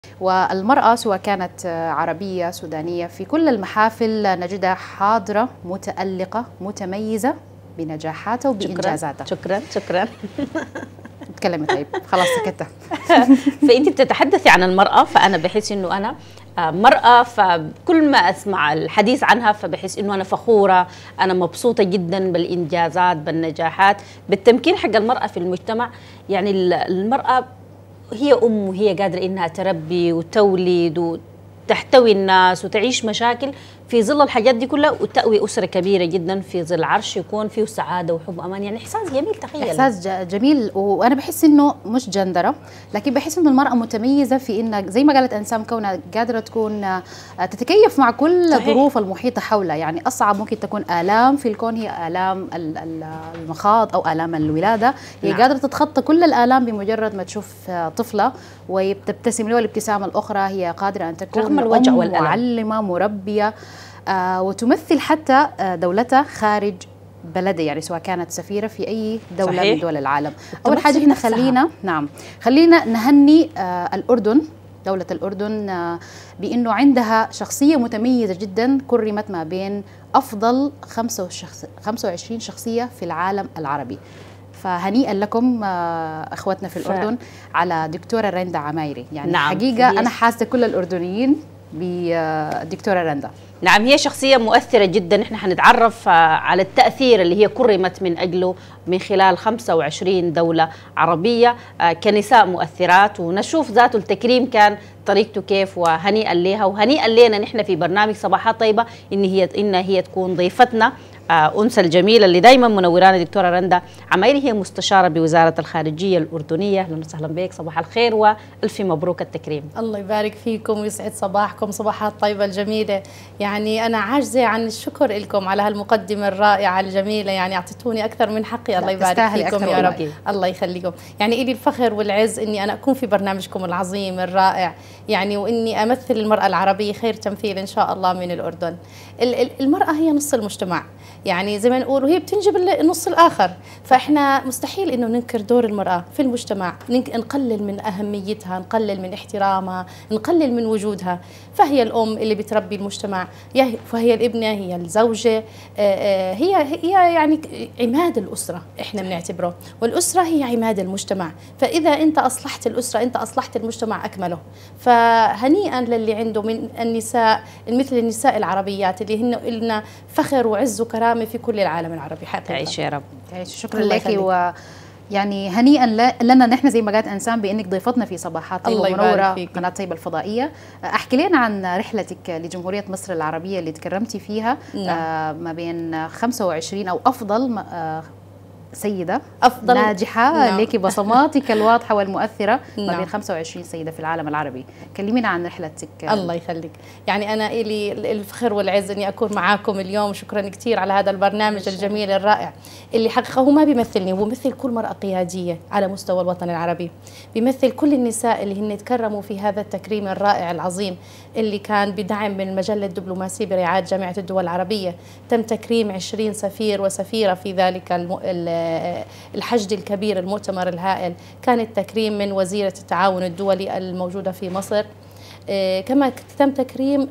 والمرأة سواء كانت عربية سودانية في كل المحافل نجدها حاضرة متألقة متميزة بنجاحاتها وبإنجازاتها. شكرا شكرا. تكلمي طيب خلاص سكتة. فأنت بتتحدثي عن المرأة، فأنا بحس إنه أنا مرأة، فكل ما أسمع الحديث عنها فبحس إنه أنا فخورة، أنا مبسوطة جدا بالإنجازات بالنجاحات بالتمكين حق المرأة في المجتمع. يعني المرأة هي أم وهي قادرة إنها تربي وتولد وتحتوي الناس وتعيش مشاكل في ظل الحاجات دي كلها، وتأوي أسرة كبيرة جدا في ظل عرش يكون فيه سعادة وحب وأمان. يعني إحساس جميل، تخيل إحساس جميل. وأنا بحس إنه مش جندرة، لكن بحس إنه المرأة متميزة في إنها زي ما قالت أنسام كونها قادرة تكون تتكيف مع كل الظروف المحيطة حولها. يعني أصعب ممكن تكون آلام في الكون هي آلام المخاض أو آلام الولادة، هي قادرة تتخطى كل الآلام بمجرد ما تشوف طفلة وتبتسم له الابتسامة الأخرى. هي قادرة أن تكون رغم الوجع والألم معلمة مربية، وتمثل حتى دولتها خارج بلدها، يعني سواء كانت سفيرة في أي دولة صحيح. من دول العالم. أول حاجة إحنا خلينا نهني الأردن، دولة الأردن، بأنه عندها شخصية متميزة جدا كرمت ما بين أفضل 25 شخصية في العالم العربي. فهنيئا لكم اخواتنا في الاردن على دكتوره رندا عمايري. يعني نعم. حقيقه انا حاسه كل الاردنيين بدكتوره رندا. نعم، هي شخصية مؤثرة جدا. احنا حنتعرف على التأثير اللي هي كرمت من أجله من خلال 25 دولة عربية كنساء مؤثرات، ونشوف ذاته التكريم كان طريقته كيف. وهنيئا لها وهنيئا لنا نحن في برنامج صباحات طيبة إن هي تكون ضيفتنا أنثى الجميلة اللي دايما منورانا دكتورة رندا عمايري. هي مستشارة بوزارة الخارجية الأردنية. أهلا وسهلا بك، صباح الخير وألف مبروك التكريم. الله يبارك فيكم ويسعد صباحكم، صباحات طيبة الجميلة. يعني أنا عاجزة عن الشكر لكم على هالمقدمة الرائعة الجميلة، يعني أعطيتوني أكثر من حقي. الله يبارك فيكم يا رب. الله يخليكم. يعني إلي الفخر والعز إني أنا أكون في برنامجكم العظيم الرائع، يعني وإني أمثل المرأة العربية خير تمثيل إن شاء الله من الأردن. المرأة هي نص المجتمع، يعني زي ما نقول، وهي بتنجب النص الآخر. فإحنا مستحيل إنه ننكر دور المرأة في المجتمع، نقلل من أهميتها، نقلل من احترامها، نقلل من وجودها. فهي الأم اللي بتربي المجتمع، فهي الابنة، هي الزوجة، هي يعني عماد الأسرة إحنا بنعتبره، والأسرة هي عماد المجتمع. فإذا أنت أصلحت الأسرة أنت أصلحت المجتمع أكمله. فهنيئا للي عنده من النساء مثل النساء العربيات اللي هن لنا فخر وعز وكرامة في كل العالم العربي. تعيش يا رب. شكرا لك. يعني هنيئا لنا نحن زي ما قالت انسان بانك ضيفتنا في صباحات طيبه ومنوره قناه طيبه الفضائيه. احكي لنا عن رحلتك لجمهوريه مصر العربيه اللي تكرمتي فيها. ما بين 25 او افضل سيدة أفضل ناجحة لك بصماتك الواضحة والمؤثرة ما بين 25 سيدة في العالم العربي. كلمينا عن رحلتك. الله يخليك. يعني أنا إلي الفخر والعز أني أكون معاكم اليوم. شكرا كثير على هذا البرنامج الجميل الرائع اللي حقيقة هو ما بيمثلني، هو بيمثل كل مرأة قيادية على مستوى الوطن العربي، بيمثل كل النساء اللي هن تكرموا في هذا التكريم الرائع العظيم اللي كان بدعم من المجلة الدبلوماسية برعاية جامعة الدول العربية. تم تكريم 20 سفير وسفيرة في ذلك الحشد الكبير، المؤتمر الهائل. كان التكريم من وزيرة التعاون الدولي الموجودة في مصر. كما تم تكريم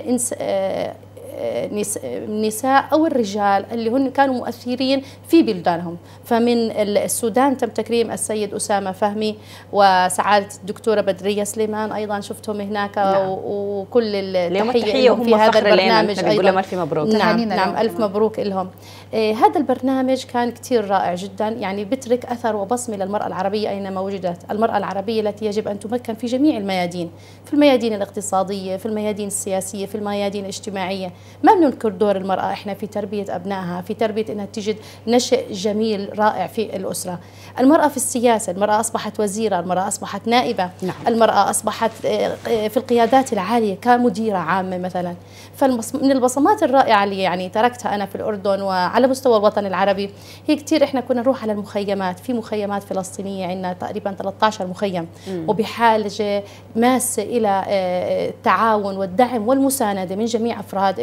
النساء أو الرجال اللي هن كانوا مؤثرين في بلدانهم. فمن السودان تم تكريم السيد أسامة فهمي وسعادة الدكتورة بدرية سليمان، أيضا شفتهم هناك. نعم. وكل التحية لهم في هذا البرنامج أيضا. ألف مبروك. نعم ألف مبروك لهم. هذا البرنامج كان كثير رائع جدا، يعني بترك أثر وبصمة للمرأة العربية أينما وجدت. المرأة العربية التي يجب أن تمكن في جميع الميادين، في الميادين الاقتصادية، في الميادين السياسية، في الميادين الاجتماعية. ما بننكر دور المرأة إحنا في تربية أبنائها، في تربية إنها تجد نشء جميل رائع في الأسرة. المرأة في السياسة، المرأة أصبحت وزيرة، المرأة أصبحت نائبة. نعم. المرأة أصبحت في القيادات العالية كمديرة عامة مثلا. فمن البصمات الرائعة اللي يعني تركتها أنا في الأردن وعلى مستوى الوطن العربي هي كثير. إحنا كنا نروح على المخيمات، في مخيمات فلسطينية عندنا تقريبا 13 مخيم، وبحاجة ماسة إلى التعاون والدعم والمساندة من جميع أفراد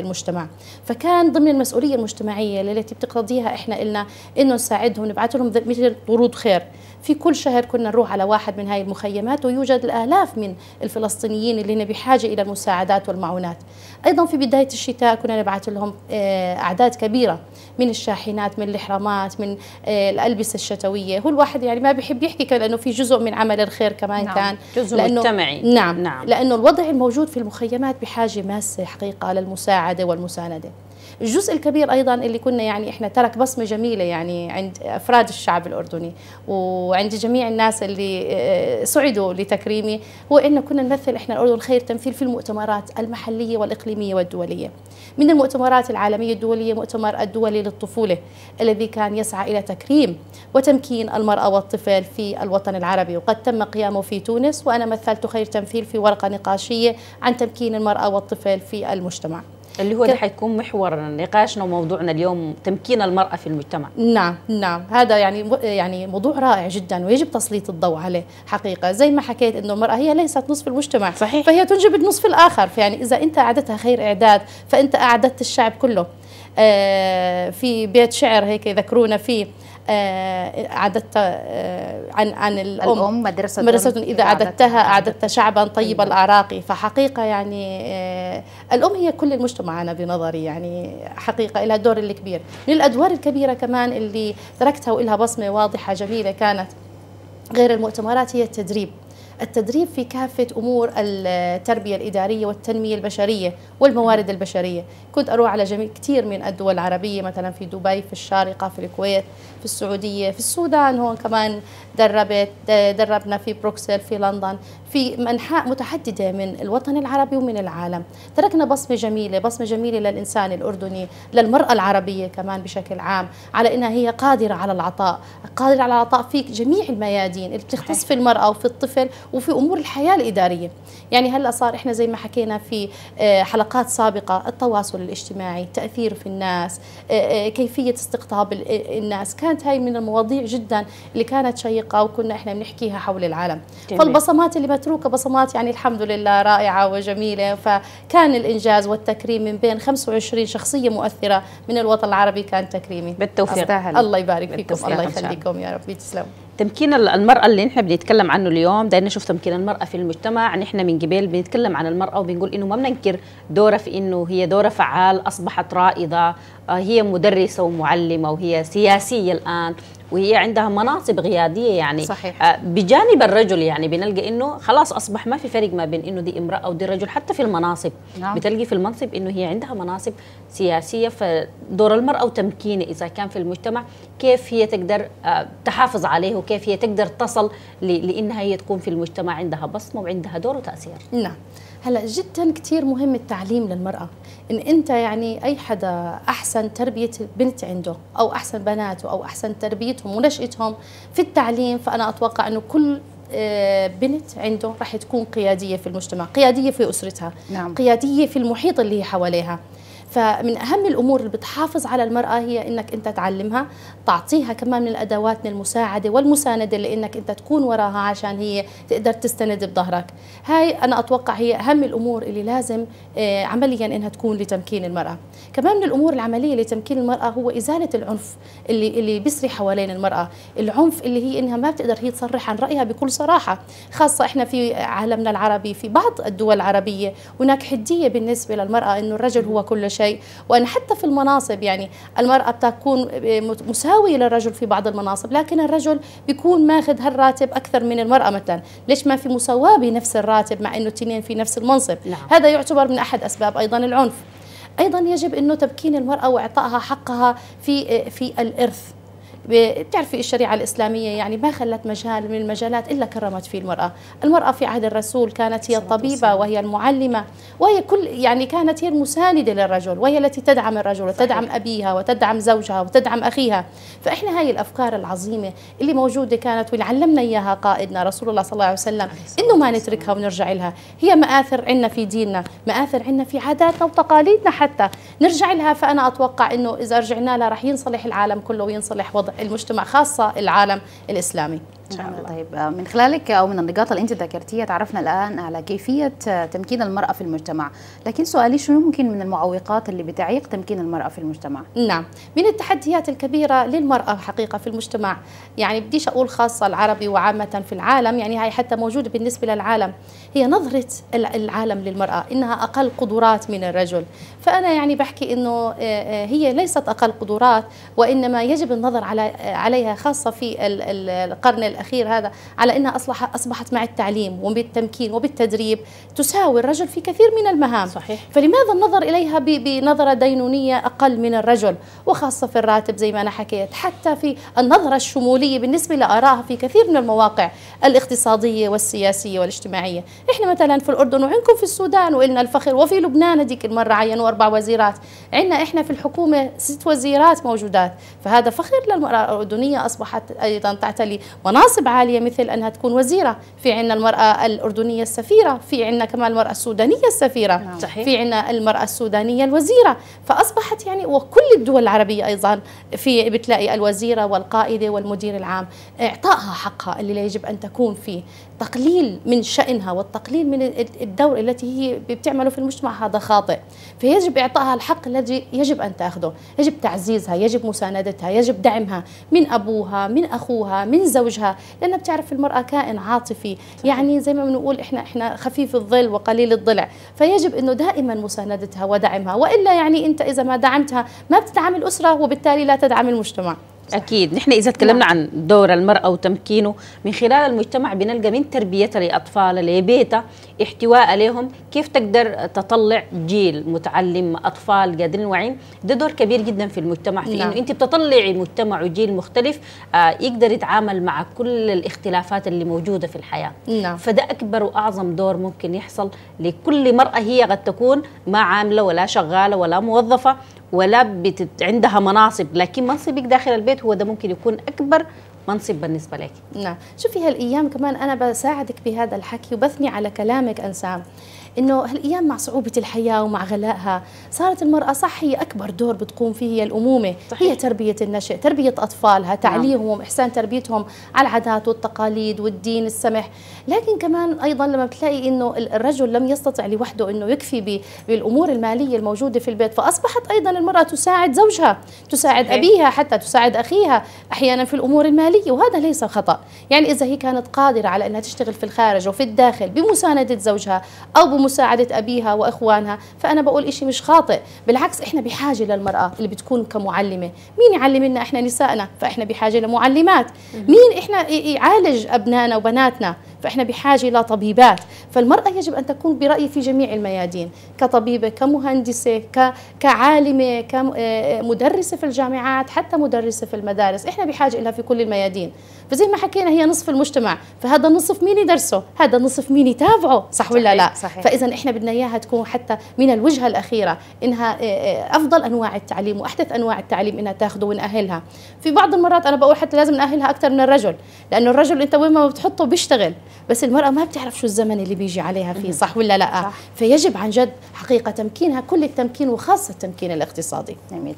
المجتمع. فكان ضمن المسؤولية المجتمعية التي بتقتضيها إحنا قلنا إنه نساعدهم، نبعث لهم مثل طرود خير. في كل شهر كنا نروح على واحد من هاي المخيمات، ويوجد الآلاف من الفلسطينيين اللي هن بحاجة إلى المساعدات والمعونات. أيضا في بداية الشتاء كنا نبعث لهم أعداد كبيرة من الشاحنات، من الحرامات، من الألبسة الشتوية. هو الواحد يعني ما بيحب يحكي لأنه في جزء من عمل الخير كمان. نعم. كان جزء مجتمعي. نعم. لأنه الوضع الموجود في المخيمات بحاجة ماسة حقيقة للمساعدة والمساندة. الجزء الكبير أيضا اللي كنا يعني إحنا ترك بصمة جميلة يعني عند أفراد الشعب الأردني وعند جميع الناس اللي سعدوا لتكريمي، هو إنه كنا نمثل إحنا الأردن خير تمثيل في المؤتمرات المحلية والإقليمية والدولية. من المؤتمرات العالمية الدولية مؤتمر الدولي للطفولة الذي كان يسعى إلى تكريم وتمكين المرأة والطفل في الوطن العربي، وقد تم قيامه في تونس، وأنا مثلت خير تمثيل في ورقة نقاشية عن تمكين المرأة والطفل في المجتمع، اللي هو ده حيكون محور نقاشنا وموضوعنا اليوم، تمكين المرأة في المجتمع. نعم هذا يعني موضوع رائع جدا ويجب تسليط الضوء عليه حقيقة. زي ما حكيت إنه المرأة هي ليست نصف المجتمع، صحيح. فهي تنجب النصف الآخر. فيعني إذا أنت أعدتها خير إعداد فأنت أعددت الشعب كله. في بيت شعر هيك يذكرونا فيه أعددت عن الأم مدرسة إذا أعددتها أعددت شعبا طيب الأعراق. فحقيقة يعني الأم هي كل المجتمع أنا بنظري، يعني حقيقة لها الدور الكبير. من الأدوار الكبيرة كمان اللي تركتها وإلها بصمة واضحة جميلة كانت غير المؤتمرات هي التدريب في كافة أمور التربية الإدارية والتنمية البشرية والموارد البشرية. كنت أروح على كثير من الدول العربية، مثلا في دبي، في الشارقة، في الكويت، في السعودية، في السودان هون كمان دربنا في بروكسل، في لندن، في أنحاء متعددة من الوطن العربي ومن العالم. تركنا بصمة جميلة للإنسان الأردني، للمرأة العربية كمان بشكل عام، على أنها هي قادرة على العطاء في جميع الميادين اللي بتختص في المرأة وفي الطفل وفي أمور الحياة الإدارية. يعني هلأ صار إحنا زي ما حكينا في حلقات سابقة التواصل الاجتماعي، التأثير في الناس، كيفية استقطاب الناس، كانت هاي من المواضيع جدا اللي كانت شيقة وكنا إحنا بنحكيها حول العالم. جميل. فالبصمات اللي متروكة بصمات يعني الحمد لله رائعة وجميلة. فكان الإنجاز والتكريم من بين 25 شخصية مؤثرة من الوطن العربي كان تكريمي. بالتوفيق. الله يبارك فيكم، الله يخليكم يا رب، تسلموا. تمكين المرأة اللي نحن بنتكلم عنه اليوم، دايما نشوف تمكين المرأة في المجتمع. نحن من قبل بنتكلم عن المرأة وبنقول إنه ما بننكر دورها في إنه هي دورها فعال، أصبحت رائدة، هي مدرسة ومعلمة، وهي سياسية الآن، وهي عندها مناصب قيادية يعني. صحيح. بجانب الرجل يعني بنلقى إنه خلاص أصبح ما في فرق ما بين إنه دي امرأة ودي رجل، حتى في المناصب. نعم. بتلقي في المنصب إنه هي عندها مناصب سياسية. فدور المرأة وتمكينه إذا كان في المجتمع، كيف هي تقدر تحافظ عليه، وكيف هي تقدر تصل لإنها هي تكون في المجتمع عندها بصمة وعندها دور وتأثير. نعم. هلا جدا كثير مهم التعليم للمرأة. إن أنت يعني أي حدا أحسن تربية بنت عنده أو أحسن بناته أو أحسن تربيتهم ونشأتهم في التعليم، فأنا أتوقع أنه كل بنت عنده راح تكون قيادية في المجتمع، قيادية في أسرتها. نعم. قيادية في المحيط اللي هي حواليها. فمن أهم الأمور اللي بتحافظ على المرأة هي إنك أنت تعلمها، تعطيها كمان من الأدوات المساعدة والمساندة اللي إنك أنت تكون وراها عشان هي تقدر تستند بظهرك. هاي أنا أتوقع هي أهم الأمور اللي لازم عمليا إنها تكون لتمكين المرأة. كمان من الأمور العملية لتمكين المرأة هو إزالة العنف اللي بيسري حوالين المرأة، العنف اللي هي إنها ما بتقدر هي تصرح عن رأيها بكل صراحة، خاصة إحنا في عالمنا العربي في بعض الدول العربية هناك حدية بالنسبة للمرأة إنه الرجل هو كل شيء. وأن حتى في المناصب يعني المرأة بتكون مساوية للرجل في بعض المناصب، لكن الرجل بيكون ماخذ هالراتب أكثر من المرأة مثلا. ليش ما في مساواة بنفس الراتب مع إنه الاثنين في نفس المنصب؟ نعم. هذا يعتبر من أحد أسباب أيضا العنف. أيضا يجب إنه تمكين المرأة وإعطائها حقها في الإرث. بتعرفي الشريعة الإسلامية يعني ما خلت مجال من المجالات إلا كرمت فيه المرأة. المرأة في عهد الرسول كانت هي الطبيبة وهي المعلمة، وهي يعني كانت هي المساندة للرجل، وهي التي تدعم الرجل وتدعم أبيها وتدعم زوجها وتدعم أخيها. فإحنا هاي الأفكار العظيمة اللي موجودة كانت واللي علمنا إياها قائدنا رسول الله صلى الله عليه وسلم إنه ما نتركها ونرجع لها. هي مآثر عنا في ديننا، مآثر عنا في عاداتنا وتقاليدنا حتى نرجع لها. فأنا أتوقع إنه إذا رجعنا لها رح ينصلح العالم كله وينصلح وضع المجتمع، خاصة العالم الإسلامي. إن شاء الله. طيب من خلالك أو من النقاط اللي أنت ذكرتيها تعرفنا الآن على كيفية تمكين المرأة في المجتمع، لكن سؤالي شنو ممكن من المعوقات اللي بتعيق تمكين المرأة في المجتمع؟ نعم، من التحديات الكبيرة للمرأة حقيقة في المجتمع، يعني بديش أقول خاصة العربي وعامة في العالم، يعني هاي حتى موجودة بالنسبة للعالم، هي نظرة العالم للمرأة إنها أقل قدرات من الرجل. فأنا يعني بحكي إنه هي ليست أقل قدرات، وإنما يجب النظر عليها خاصة في القرن الأخير هذا على أنها أصبحت مع التعليم وبالتمكين وبالتدريب تساوي الرجل في كثير من المهام. صحيح. فلماذا النظر إليها بنظرة دينونية أقل من الرجل، وخاصة في الراتب زي ما أنا حكيت، حتى في النظرة الشمولية بالنسبة لآرائها في كثير من المواقع الاقتصادية والسياسية والاجتماعية. إحنا مثلا في الأردن وعندكم في السودان وإلنا الفخر، وفي لبنان هذيك المرة عينوا 4 وزيرات، عندنا إحنا في الحكومة 6 وزيرات موجودات، فهذا فخر للمرأة الأردنية، أصبحت أيضا تعتلي مناصب عالية مثل أنها تكون وزيرة. في عندنا المرأة الأردنية السفيرة، في عندنا كمان المرأة السودانية السفيرة، صحيح. في عندنا المرأة السودانية الوزيرة. فأصبحت يعني وكل الدول العربية أيضا في بتلاقي الوزيرة والقائدة والمدير العام، إعطائها حقها اللي يجب أن تكون فيه، تقليل من شأنها والتقليل من الدور التي هي بتعمله في المجتمع هذا خاطئ. فيجب إعطائها الحق الذي يجب أن تأخذه، يجب تعزيزها، يجب مساندتها، يجب دعمها من أبوها، من أخوها، من زوجها، لأن بتعرف المرأة كائن عاطفي، يعني زي ما بنقول إحنا خفيف الظل وقليل الضلع، فيجب إنه دائما مساندتها ودعمها، وإلا يعني أنت إذا ما دعمتها ما بتدعم الأسرة، وبالتالي لا تدعم المجتمع. أكيد. نحن إذا تكلمنا عن دور المرأة وتمكينه من خلال المجتمع، بنلقى من تربيتها لأطفالها لبيتها، احتواء عليهم، كيف تقدر تطلع جيل متعلم، أطفال قادرين واعيين. ده دور كبير جدا في المجتمع، في إنه أنت بتطلعي مجتمع وجيل مختلف يقدر يتعامل مع كل الاختلافات اللي موجودة في الحياة. فده أكبر وأعظم دور ممكن يحصل لكل مرأة، هي قد تكون ما عاملة ولا شغالة ولا موظفة ولا عندها مناصب، لكن منصبك داخل البيت هو ده ممكن يكون أكبر منصب بالنسبة لك. نعم، شوفي هالأيام كمان أنا بساعدك بهذا الحكي وبثني على كلامك أنسام، إنه هالأيام مع صعوبة الحياة ومع غلائها صارت المرأة صح هي أكبر دور بتقوم فيه هي الأمومة. صحيح. هي تربية النشء، تربية أطفالها، تعليمهم، إحسان تربيتهم على العادات والتقاليد والدين السمح. لكن كمان أيضا لما بتلاقي إنه الرجل لم يستطع لوحده إنه يكفي بالأمور المالية الموجودة في البيت، فأصبحت أيضا المرأة تساعد زوجها، تساعد صحيح. أبيها، حتى تساعد أخيها أحيانا في الأمور المالية، وهذا ليس خطأ. يعني إذا هي كانت قادرة على أنها تشتغل في الخارج وفي الداخل بمساندة زوجها أو بمساعدة أبيها وإخوانها، فأنا بقول إشي مش خاطئ. بالعكس إحنا بحاجة للمرأة اللي بتكون كمعلمة. مين يعلم لنا؟ إحنا نسائنا، فإحنا بحاجة لمعلمات. مين إحنا يعالج أبنائنا وبناتنا؟ فإحنا بحاجة إلى طبيبات. فالمرأة يجب أن تكون برأيي في جميع الميادين، كطبيبة، كمهندسة، كعالمة، كمدرسة في الجامعات، حتى مدرسة في المدارس. إحنا بحاجة إلها في كل الميادين. فزي ما حكينا هي نصف المجتمع، فهذا النصف مين يدرسه؟ هذا النصف مين يتابعه؟ صح ولا لا؟ صحيح. فإذا إحنا بدنا إياها تكون حتى من الوجهة الأخيرة، إنها أفضل أنواع التعليم وأحدث أنواع التعليم إنها تاخده ونأهلها. في بعض المرات أنا بقول حتى لازم نأهلها أكثر من الرجل، لأنه الرجل أنت وين ما بتحطه بيشتغل، بس المرأة ما بتعرف شو الزمن اللي بيجي عليها فيه. صح ولا لا؟ صح. فيجب عن جد حقيقة تمكينها كل التمكين، وخاصة التمكين الاقتصادي. جميل.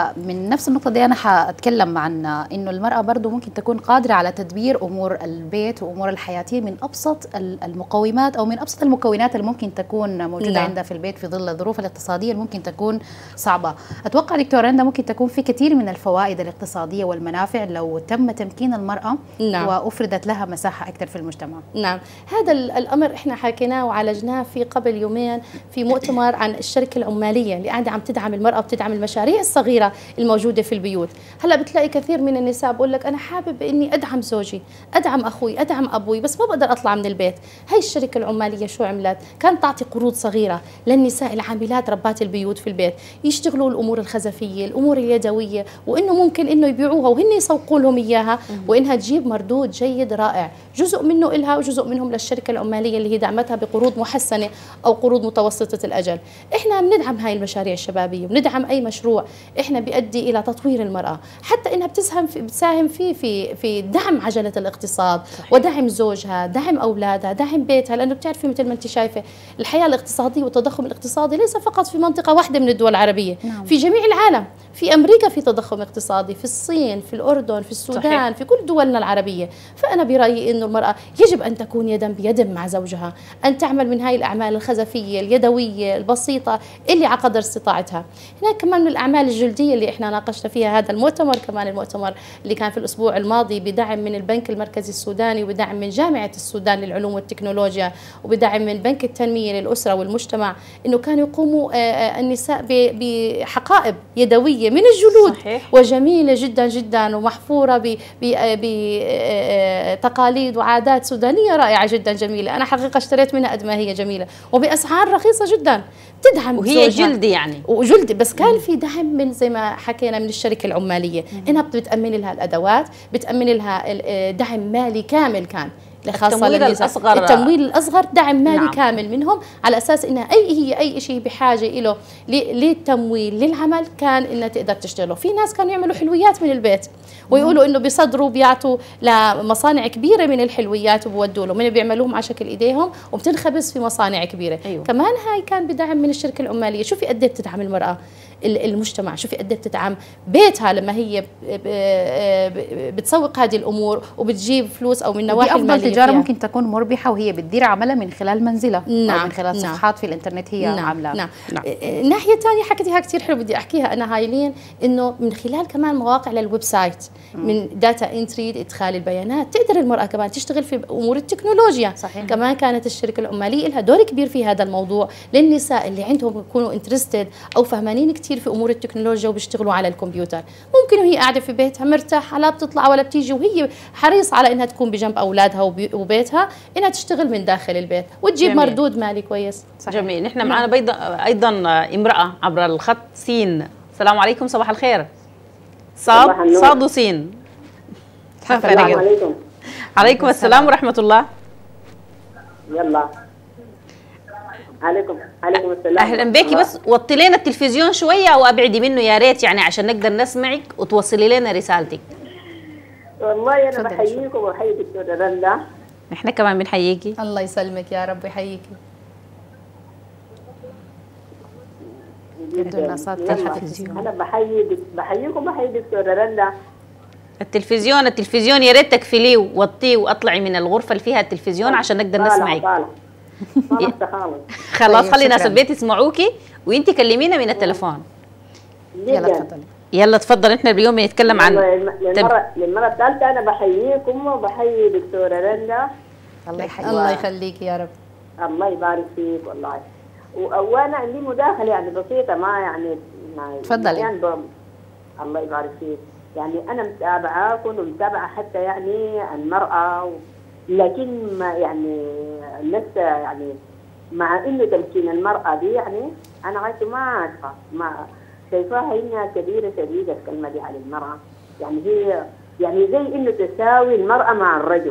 من نفس النقطة دي أنا حأتكلم عن إنه المرأة برضو ممكن تكون قادرة على تدبير أمور البيت وأمور الحياتية من أبسط المقومات أو من أبسط المكونات اللي ممكن تكون موجودة عندها في البيت في ظل الظروف الاقتصادية اللي ممكن تكون صعبة. أتوقع دكتورة رندا ممكن تكون في كثير من الفوائد الاقتصادية والمنافع لو تم تمكين المرأة وأفردت لها مساحة أكثر في المجتمع. نعم، هذا الأمر إحنا حكيناه وعالجناه في قبل يومين في مؤتمر عن الشركة العمالية اللي قاعدة عم تدعم المرأة وبتدعم المشاريع الصغيرة الموجودة في البيوت. هلا بتلاقي كثير من النساء بقول لك أنا حابب إني أدعم زوجي، أدعم أخوي، أدعم أبوي، بس ما بقدر أطلع من البيت. هاي الشركة العمالية شو عملت؟ كانت تعطي قروض صغيرة للنساء العاملات ربات البيوت في البيت، يشتغلوا الأمور الخزفية، الأمور اليدوية، وإنه ممكن إنه يبيعوها وهن يسوقوا لهم إياها، وإنها تجيب مردود جيد رائع، جزء منه إلها وجزء منهم للشركة العمالية اللي هي دعمتها بقروض محسنة أو قروض متوسطة الأجل. إحنا بندعم هاي المشاريع الشبابية، بندعم أي مشروع إحنا بيؤدي إلى تطوير المرأة، حتى إنها بتساهم فيه في دعم عجلة الاقتصاد. صحيح. ودعم زوجها، دعم أولادها، دعم بيتها، لأنه بتعرفي مثل ما أنت شايفة الحياة الاقتصادية والتضخم الاقتصادي ليس فقط في منطقة واحدة من الدول العربية. نعم. في جميع العالم، في أمريكا في تضخم اقتصادي، في الصين، في الأردن، في السودان. صحيح. في كل دولنا العربية. فأنا برأيي إنه المرأة يجب أن تكون يدا بيد مع زوجها، أن تعمل من هاي الأعمال الخزفية اليدوية البسيطة اللي على قدر استطاعتها. هناك كمان من الأعمال الجلدية اللي إحنا ناقشنا فيها هذا المؤتمر، كمان المؤتمر اللي كان في الأسبوع الماضي بدعم من البنك المركزي السوداني وبدعم من جامعة السودان للعلوم والتكنولوجيا وبدعم من بنك التنمية للأسرة والمجتمع، إنه كانوا يقوموا النساء بحقائب يدوية من الجلود. صحيح. وجميلة جدا جدا ومحفورة بتقاليد وعادات سودانية رائعة جدا جميلة. أنا حقيقة اشتريت منها قد ما هي جميلة وبأسعار رخيصة جدا، تدعم وهي جلد يعني وجلد، بس كان في دعم من زي ما حكينا من الشركة العمالية، إنها بتأمن لها الأدوات، بتأمن لها دعم مالي كامل كان التمويل الأصغر. التمويل الأصغر دعم مالي. نعم. كامل منهم على أساس إنها أي شيء بحاجة إله للتمويل للعمل كان إنها تقدر تشتغله. في ناس كانوا يعملوا حلويات من البيت ويقولوا إنه بيصدروا بيعطوا لمصانع كبيرة من الحلويات وبودوا له من بيعملوهم على شكل إيديهم وبتنخبز في مصانع كبيرة. أيوه. كمان هاي كان بدعم من الشركة العمالية. شوفي قد ايه بتدعم المرأة المجتمع، شوفي قد ايه بتدعم بيتها لما هي بتسوق هذه الامور وبتجيب فلوس او من نواحي الماليه. افضل تجاره ممكن تكون مربحه وهي بتدير عملها من خلال منزلها. نعم. أو من خلال صفحات في الانترنت هي عاملاها. نعم. الناحيه الثانيه حكيتيها كثير حلو بدي احكيها انا هايلين، انه من خلال كمان مواقع للويب سايت من داتا انتري ادخال البيانات تقدر المراه كمان تشتغل في امور التكنولوجيا. صحيح. كمان كانت الشركه العماليه لها دور كبير في هذا الموضوع للنساء اللي عندهم يكونوا انترستد او فهمانين كثير في امور التكنولوجيا وبيشتغلوا على الكمبيوتر. ممكن وهي قاعده في بيتها مرتاحه لا بتطلع ولا بتيجي وهي حريصه على انها تكون بجنب اولادها وبيتها، انها تشتغل من داخل البيت وتجيب جميل. مردود مالي كويس. صحيح. جميل. نحن معنا ايضا امراه عبر الخط سين. السلام عليكم، صباح الخير. صاد وسين. السلام عليكم. عليكم السلام ورحمه الله. يلا عليكم السلام. اهلا بيكي، بس وطي لنا التلفزيون شويه وابعدي منه يا ريت يعني عشان نقدر نسمعك وتوصلي لنا رسالتك. والله انا بحييكم وبحيي دكتوره رندا. نحن كمان بنحييكي. الله يسلمك يا رب يحييكي. انا بحييكم وبحيي دكتوره رندا. التلفزيون يا ريت تكفليه ووطيه واطلعي من الغرفه اللي فيها التلفزيون عشان نقدر نسمعك. خلاص خلي ناس البيت يسمعوكي وانت كلمينا من التلفون. يلا تفضلي. يلا تفضل. احنا اليوم بنتكلم عن للمره الثالثه انا بحييكم وبحيي دكتوره رندا. الله يحييك. الله يخليك يا رب. الله يبارك فيك والله. وانا عندي مداخله يعني بسيطه ما يعني تفضلي. يعني الله يبارك فيك. يعني انا متابعه كنت متابعه حتى يعني المراه لكن ما يعني لسه يعني مع انه تمكين المراه دي يعني انا غايته ما عارفه ما شايفاها انها كبيره شديده الكلمه دي على المراه. يعني هي يعني زي انه تساوي المراه مع الرجل.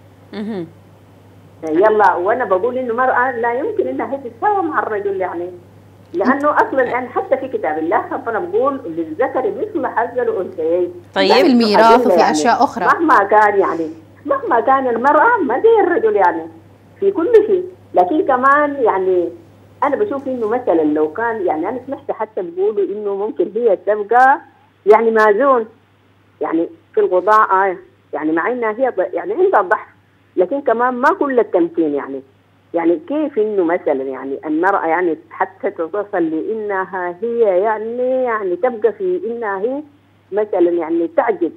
يلا وانا بقول انه المراه لا يمكن انها هي تتساوى مع الرجل يعني لانه اصلا يعني حتى في كتاب الله ربنا بقول للذكر مثل حظ الانثيين. طيب في الميراث وفي اشياء اخرى مهما كان المرأة ما زي الرجل يعني في كل شيء. لكن كمان يعني أنا بشوف إنه مثلا لو كان يعني أنا سمعت حتى بيقولوا إنه ممكن هي تبقى يعني مازون يعني في القضاء يعني مع إنها هي يعني عندها ضعف لكن كمان ما كل التمكين يعني كيف إنه مثلا يعني المرأة يعني حتى تصل لإنها هي يعني تبقى في إنها هي مثلا يعني تعجب.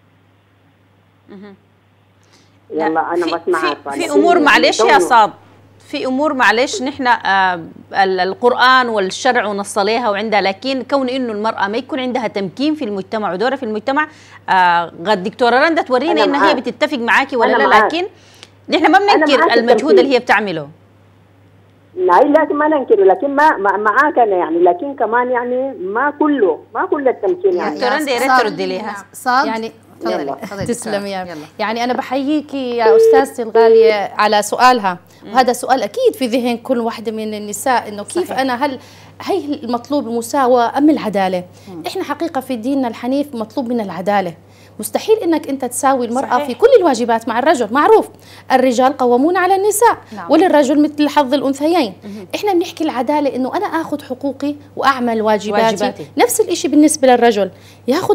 يلا انا بسمعها. في امور معلش يا صاد، في امور معلش نحن القران والشرع ونص عليها وعندها، لكن كون انه المراه ما يكون عندها تمكين في المجتمع ودورها في المجتمع قد دكتوره رندا تورينا ان هي بتتفق معاكي ولا لا، لكن نحن ما بننكر المجهود اللي هي بتعمله. لا لكن ما ننكره لكن ما معاك انا يعني لكن كمان يعني ما كل التمكين يعني. دكتوره رندا يا ريت تردي لها. صاد يعني تسلم يا يعني أنا بحييكي يا أستاذتي الغالية على سؤالها وهذا سؤال أكيد في ذهن كل واحدة من النساء إنه كيف صحيح. أنا هل المطلوب المساواة أم العدالة؟ إحنا حقيقة في ديننا الحنيف مطلوب من العدالة مستحيل انك انت تساوي المراه صحيح. في كل الواجبات مع الرجل. معروف الرجال قوامون على النساء، نعم. وللرجل مثل حظ الانثيين. احنا بنحكي العداله انه انا اخذ حقوقي واعمل واجباتي. نفس الشيء بالنسبه للرجل، ياخذ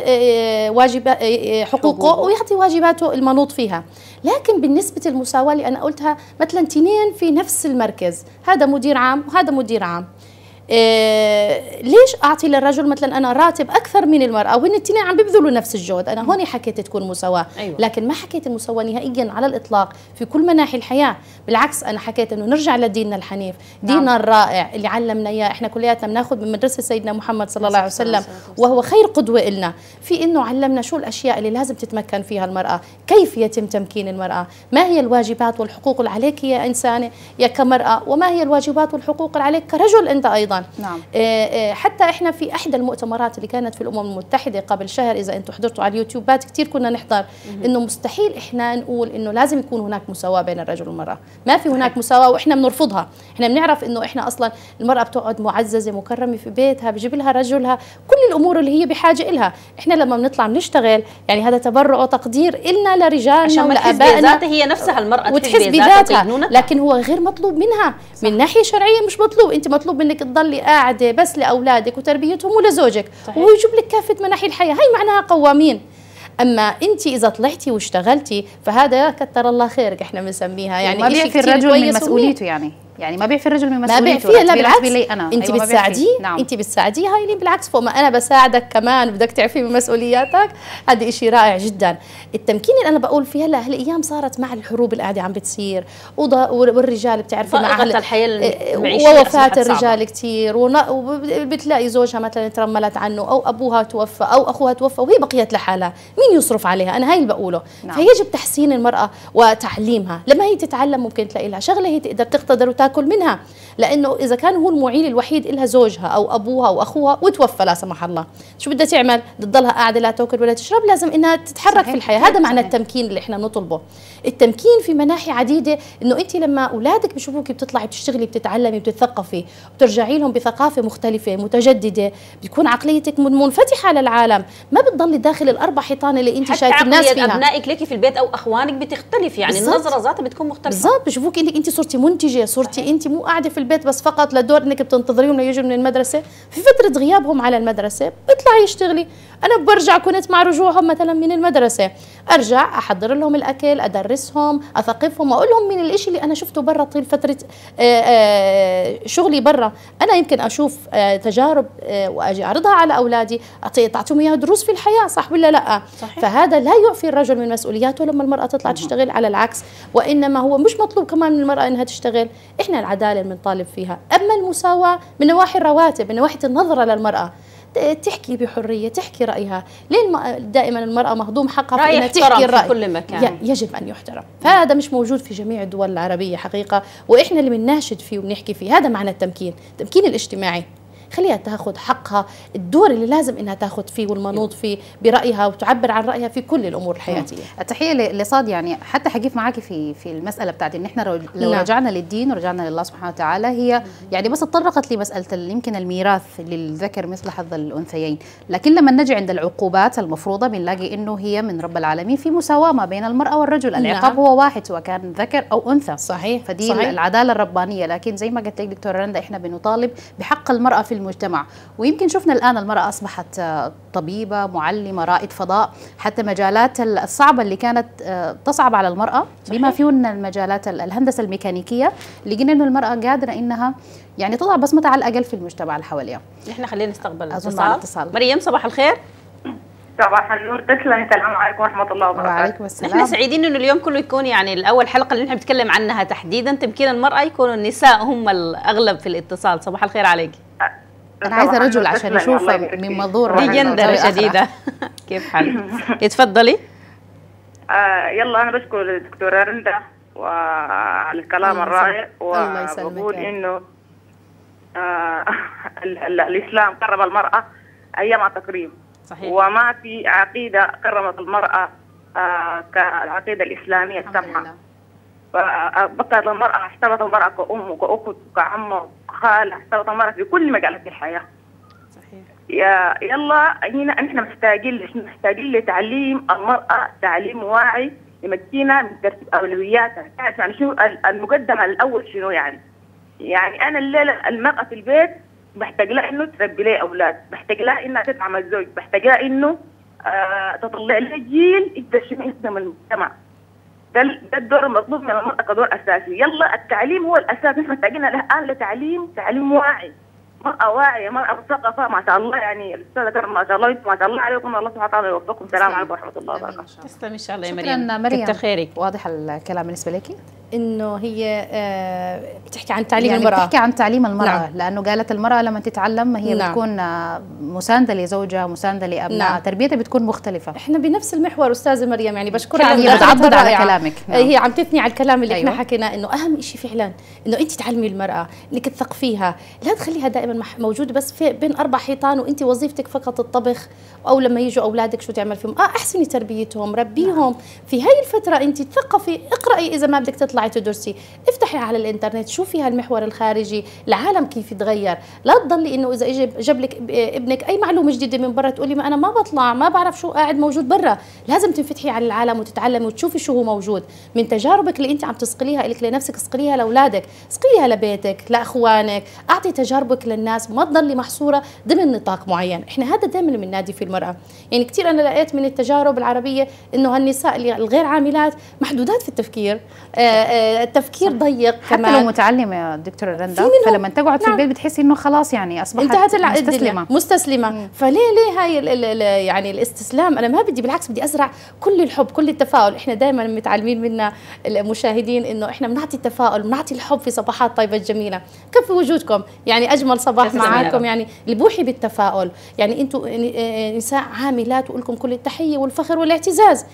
حقوقه ويعطي واجباته المنوط فيها. لكن بالنسبه للمساواه اللي انا قلتها، مثلا تنين في نفس المركز، هذا مدير عام وهذا مدير عام، ليش اعطي للرجل مثلا انا راتب اكثر من المراه وهن الاثنين عم بيبذلوا نفس الجهد؟ انا هون حكيت تكون مساواه. أيوة. لكن ما حكيت المساواه نهائيا على الاطلاق في كل مناحي الحياه. بالعكس انا حكيت انه نرجع لديننا الحنيف، ديننا الرائع اللي علمنا اياه. احنا كلياتنا بناخذ من مدرسه سيدنا محمد صلى الله عليه وسلم، وهو خير قدوه لنا في انه علمنا شو الاشياء اللي لازم تتمكن فيها المراه، كيف يتم تمكين المراه، ما هي الواجبات والحقوق اللي عليك يا انسانه يا كمراه، وما هي الواجبات والحقوق اللي عليك كرجل انت ايضا. نعم. حتى احنا في احدى المؤتمرات اللي كانت في الامم المتحده قبل شهر، اذا انتم حضرتوا على اليوتيوبات كثير كنا نحضر، انه مستحيل احنا نقول انه لازم يكون هناك مساواه بين الرجل والمراه، ما في هناك مساواه واحنا بنرفضها. احنا بنعرف انه احنا اصلا المراه بتقعد معززه مكرمه في بيتها، بجيب لها رجلها كل الامور اللي هي بحاجه لها. احنا لما بنطلع بنشتغل يعني هذا تبرع وتقدير إلنا لرجالنا ولابائنا، هي نفسها المراه وتحس بذاتها، لكن هو غير مطلوب منها. صح. من ناحيه شرعيه مش مطلوب، انت مطلوب منك تضلي قاعده بس لاولادك وتربيتهم ولزوجك، وهو يجيب لك كافه مناحي الحياه، هي معناها قوامين. اما انت اذا طلعتي واشتغلتي فهذا كتر الله خيرك احنا بنسميها، يعني ما بيعفي الرجل من مسؤوليته، يعني ما بيعفي الرجل من مسؤوليته، ما بيعفيها. لا بالعكس، أنا. انت أيوة بتساعديه. نعم. انت بتساعديه هاي اللي بالعكس، فوق ما انا بساعدك كمان بدك تعفي من مسؤولياتك. هذا شيء رائع جدا. التمكين اللي انا بقول فيه هلا هالايام صارت مع الحروب اللي قاعده عم بتصير، والرجال بتعرفي مع ووفاه الرجال كثير، وبتلاقي زوجها مثلا ترملت عنه او ابوها توفى او اخوها توفى وهي بقيت لحالها، مين يصرف عليها؟ انا هاي اللي بقوله. نعم. فيجب تحسين المراه وتعليمها. لما هي تتعلم ممكن تلاقي لها شغله هي تقدر تقتدر وتاكل منها، لانه اذا كان هو المعيل الوحيد لها زوجها او ابوها او اخوها وتوفى لا سمح الله، شو بدها تعمل؟ بدها تضلها قاعده لا تاكل ولا تشرب، لازم انها تتحرك. صحيح. في الحياه. هذا معنى التمكين اللي احنا نطلبه. التمكين في مناحي عديده، انه انت لما اولادك بشوفوك بتطلعي بتشتغلي بتتعلمي بتتثقفي بترجعي لهم بثقافه مختلفه متجدده، بتكون عقليتك منفتحه على العالم، ما بتضلي داخل الاربع حيطان اللي انت شايف الناس فيها. حتى ابنائك لك في البيت او اخوانك بتختلف، يعني النظره ذاتها بتكون مختلفه. بالضبط، بشوفوك انت صرتي منتجه، صرتي انت مو قاعده في البيت بس فقط لدور انك بتنتظريهم ليجوا من المدرسه. في فتره غيابهم على المدرسه بتطلعي اشتغلي. انا برجع كنت مع رجوعهم مثلا من المدرسه، ارجع احضر لهم الاكل، ادرسهم، اثقفهم، اقول لهم من الشيء اللي انا شفته برا طيل فتره شغلي برا. انا يمكن اشوف تجارب واجي اعرضها على اولادي، تعطيهم اياها دروس في الحياه، صح ولا لا؟ صحيح. فهذا لا يعفي الرجل من مسؤولياته لما المراه تطلع تشتغل، على العكس، وانما هو مش مطلوب كمان من المراه انها تشتغل. احنا العداله اللي بنطالب فيها. اما المساواه من نواحي الرواتب، من نواحي النظره للمراه، تحكي بحريه، تحكي رايها. ليه دائما المراه مهضوم حقها في انها تحكي الراي؟ في كل مكان يجب ان يحترم. فهذا مش موجود في جميع الدول العربيه حقيقه، واحنا اللي بنناشد فيه وبنحكي فيه. هذا معنى التمكين الاجتماعي. خليها تاخذ حقها، الدور اللي لازم انها تاخذ فيه والمنوط فيه برايها، وتعبر عن رايها في كل الامور الحياتيه. التحيه لصاد. يعني حتى حقيقة معك في المساله بتاعت ان احنا لو رجعنا للدين ورجعنا لله سبحانه وتعالى، هي يعني بس تطرقت لمساله يمكن الميراث للذكر مثل حظ الانثيين، لكن لما نجي عند العقوبات المفروضه بنلاقي انه هي من رب العالمين في مساواه ما بين المراه والرجل. العقاب هو واحد سواء كان ذكر او انثى. صحيح. فدي صحيح. العداله الربانيه. لكن زي ما قلت لك دكتوره رندا، احنا بنطالب بحق المراه في المجتمع، ويمكن شفنا الآن المرأة أصبحت طبيبة، معلمة، رائد فضاء، حتى مجالات الصعبة اللي كانت تصعب على المرأة بما فيهن المجالات الهندسة الميكانيكية، لقينا إنه المرأة قادرة إنها يعني تضع بصمتها على الأقل في المجتمع اللي حواليها. نحن خلينا نستقبل اتصال. مريم صباح الخير. صباح النور، تسلمي. السلام عليكم ورحمة الله وبركاته. وعليكم السلام. نحن سعيدين انه اليوم كله يكون يعني الاول حلقة اللي نحن بنتكلم عنها تحديدا تمكين المرأة، يكونوا النساء هم الاغلب في الاتصال. صباح الخير عليك. أنا عايزة رجل عشان يشوف من منظور دي جندرة شديدة. كيف حالك؟ اتفضلي. يلا أنا بشكر الدكتورة رندا وعلى الكلام الرائع، وبقول إنه الإسلام كرم المرأة أيما تكريم. صحيح. وما في عقيدة كرمت المرأة كالعقيدة الإسلامية السمحة. بقت المرأة، احترمت المرأة كأم وكأخت وكعمة وكخالة، احترمت المرأة في كل مجالات الحياة. صحيح. يلا هنا احنا محتاجين لتعليم المرأة، تعليم واعي يمكنها من ترتيب اولوياتها. تعرف يعني شو المقدم الاول شنو يعني انا الليله المرأة في البيت بحتاج لها انه تربي لي اولاد، بحتاج لها انها تدعم الزوج، بحتاج لها انه تطلع لي جيل يخدم المجتمع. ده الدور المطلوب من المرأة كدور اساسي. يلا التعليم هو الاساس، نحن محتاجين الان تعليم واعي، مرأة واعية، مرأة مثقفة ما شاء الله. يعني الأستاذة كرم ما شاء الله، ما شاء الله عليكم، الله سبحانه وتعالى يوفقكم. السلام عليكم ورحمة الله وبركاته. تسلم إن شاء الله يا مريم. كتر خيرك. واضح الكلام بالنسبة لك؟ انه هي بتحكي عن تعليم يعني المرأة، بتحكي عن تعليم المرأة. نعم. لأنه قالت المرأة لما تتعلم هي نعم. بتكون مساندة لزوجها، مساندة لأبنائها، نعم. تربيتها بتكون مختلفة. احنا بنفس المحور أستاذة مريم، يعني بشكرك هي بتعضد على كلامك. نعم. هي عم تثني على الكلام اللي احنا حكيناه، انه اهم شيء فعلا انه انت تعلمي المرأة، انك تثقفيها، لا تخليها دائما موجودة بس في بين 4 حيطان وانت وظيفتك فقط الطبخ، او لما يجوا اولادك شو تعمل فيهم؟ احسني تربيتهم، ربيهم. في هاي الفترة انت تثقفي، اقرأي اذا ما بدك تطلعي تدرسي، افتحي على الانترنت، شوفي هالمحور الخارجي، العالم كيف يتغير. لا تضلي انه اذا جاب لك ابنك اي معلومه جديده من برا تقولي ما انا ما بطلع، ما بعرف شو قاعد موجود برا. لازم تنفتحي على العالم وتتعلمي وتشوفي شو هو موجود من تجاربك اللي انت عم تسقليها لك لنفسك، اسقليها لاولادك، اسقليها لبيتك، لاخوانك، اعطي تجاربك للناس، ما تضلي محصوره ضمن نطاق معين. احنا هذا دائما بننادي في المراه. يعني كثير انا لقيت من التجارب العربيه انه هالنساء الغير عاملات محدودات في التفكير، التفكير ضيق كمان. حتى لو متعلمه يا دكتوره رندا، فلما تقعد في البيت بتحسي انه خلاص يعني اصبحت انتهت مستسلمه. فليه هاي يعني الاستسلام؟ انا ما بدي، بالعكس بدي ازرع كل الحب، كل التفاؤل. احنا دائما متعلمين منا المشاهدين انه احنا بنعطي التفاؤل، بنعطي الحب في صباحات طيبه الجميله. كفي وجودكم، يعني اجمل صباح معاكم، يعني البوحي بالتفاؤل. يعني انتم نساء عاملات ولكم كل التحيه والفخر والاعتزاز،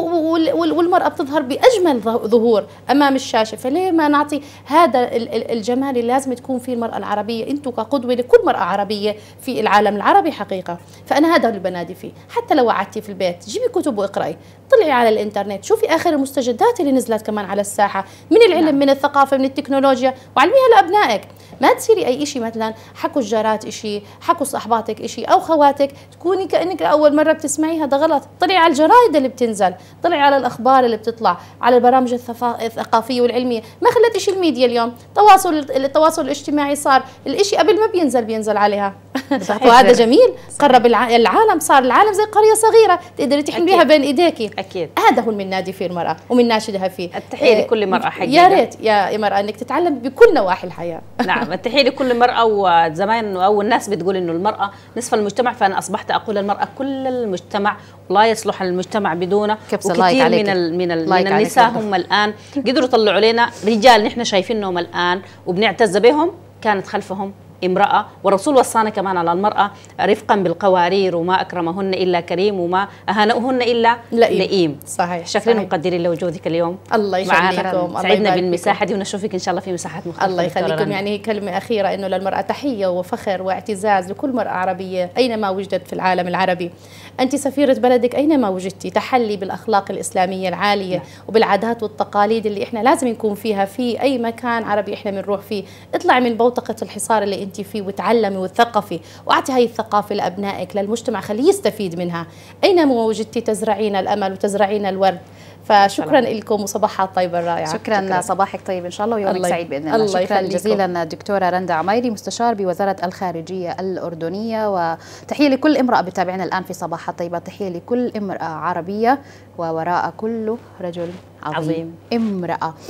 والمراه بتظهر باجمل ظهور امام الشاشه. فليه ما نعطي هذا الجمال اللي لازم تكون فيه المرأة العربية؟ انتم كقدوة لكل مرأة عربية في العالم العربي حقيقة. فأنا هذا اللي بنادي فيه. حتى لو قعدتي في البيت جيبي كتب واقرأي، طلعي على الانترنت، شوفي آخر المستجدات اللي نزلت كمان على الساحة من العلم، من الثقافة، من التكنولوجيا، وعلميها لأبنائك. ما تصيري أي شيء مثلا حكوا الجارات شيء، حكوا صحباتك شيء، أو خواتك تكوني كأنك أول مرة بتسمعي. هذا غلط. طلعي على الجرايد اللي بتنزل، طلعي على الأخبار اللي بتطلع، على البرامج الثقافية والعلمية. ما خلت شيء الميديا اليوم، التواصل الاجتماعي صار الاشي قبل ما بينزل عليها. وهذا جميل، قرب العالم، صار العالم زي قرية صغيرة تقدري تحمليها بين ايديكي. اكيد هذا هو اللي بننادي فيه المرأة وبنناشدها فيه. التحية لكل مرأة حقيقة. يا ريت يا مرأة انك تتعلم بكل نواحي الحياة. نعم، التحية لكل مرأة. وزمان او الناس بتقول انه المرأة نصف المجتمع، فانا اصبحت اقول المرأة كل المجتمع، ولا يصلح المجتمع بدونه. وكثير من النساء هم الان قدروا يطلعوا علينا رجال نحن شايفينهم الان وبنعتز بهم، كانت خلفهم امرأة. والرسول وصانا كمان على المرأة رفقا بالقوارير، وما أكرمهن إلا كريم، وما أهانوهن إلا لئيم. صحيح. شكرا مقدرين لوجودك اليوم. الله يخليكم، سعدنا بالمساحة دي، ونشوفك إن شاء الله في مساحات مختلفة. الله يخليكم. يعني كلمة أخيرة، إنه للمرأة تحية وفخر واعتزاز لكل مرأة عربية أينما وجدت في العالم العربي. أنت سفيرة بلدك أينما وجدتي، تحلي بالأخلاق الإسلامية العالية وبالعادات والتقاليد اللي إحنا لازم نكون فيها في أي مكان عربي إحنا بنروح فيه. اطلعي من بوتقة الحصار اللي أنت فيه وتعلمي وتثقفي، واعطي هاي الثقافة لأبنائك، للمجتمع، خليه يستفيد منها. أينما وجدتي تزرعين الأمل وتزرعين الورد. فشكرا لكم وصباحات طيبة رائعة. شكرا. صباحك طيب إن شاء الله ويومك سعيد بإذن الله. شكرا جزيلا دكتورة رندا عميري، مستشار بوزارة الخارجية الأردنية. وتحية لكل امرأة بتابعنا الآن في صباحات طيبة، تحية لكل امرأة عربية، ووراء كل رجل عظيم امرأة.